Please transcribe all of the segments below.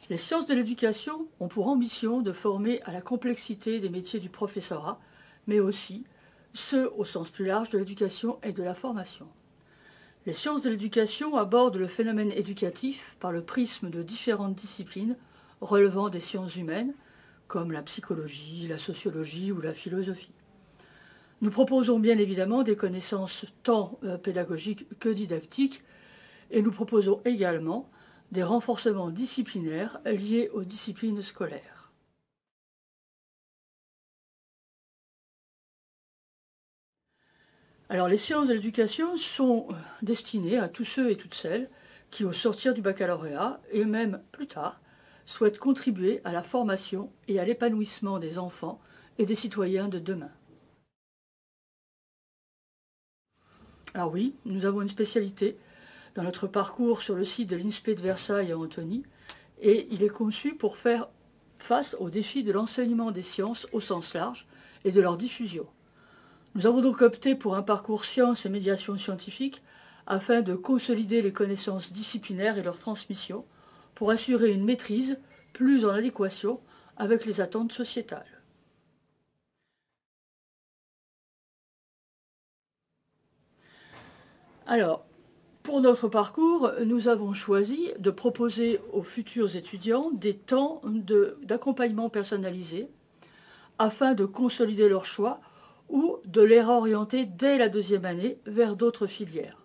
Les sciences de l'éducation ont pour ambition de former à la complexité des métiers du professorat, mais aussi ceux au sens plus large de l'éducation et de la formation. Les sciences de l'éducation abordent le phénomène éducatif par le prisme de différentes disciplines relevant des sciences humaines, comme la psychologie, la sociologie ou la philosophie. Nous proposons bien évidemment des connaissances tant pédagogiques que didactiques, et nous proposons également des renforcements disciplinaires liés aux disciplines scolaires. Alors, les sciences de l'éducation sont destinées à tous ceux et toutes celles qui, au sortir du baccalauréat, et même plus tard, souhaitent contribuer à la formation et à l'épanouissement des enfants et des citoyens de demain. Alors oui, nous avons une spécialité dans notre parcours sur le site de l'INSPE de Versailles à Antony, et il est conçu pour faire face aux défis de l'enseignement des sciences au sens large et de leur diffusion. Nous avons donc opté pour un parcours sciences et médiation scientifique afin de consolider les connaissances disciplinaires et leur transmission pour assurer une maîtrise plus en adéquation avec les attentes sociétales. Alors, pour notre parcours, nous avons choisi de proposer aux futurs étudiants des temps d'accompagnement personnalisé afin de consolider leur choix ou de les réorienter dès la deuxième année vers d'autres filières.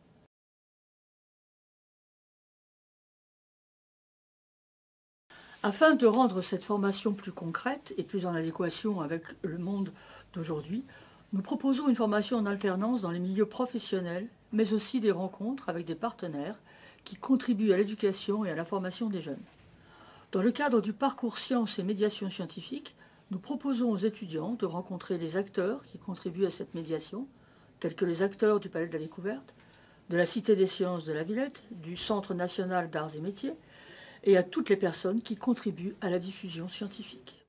Afin de rendre cette formation plus concrète et plus en adéquation avec le monde d'aujourd'hui, nous proposons une formation en alternance dans les milieux professionnels, mais aussi des rencontres avec des partenaires qui contribuent à l'éducation et à la formation des jeunes. Dans le cadre du parcours sciences et médiation scientifique, nous proposons aux étudiants de rencontrer les acteurs qui contribuent à cette médiation, tels que les acteurs du Palais de la Découverte, de la Cité des Sciences de la Villette, du Centre national d'arts et métiers, et à toutes les personnes qui contribuent à la diffusion scientifique.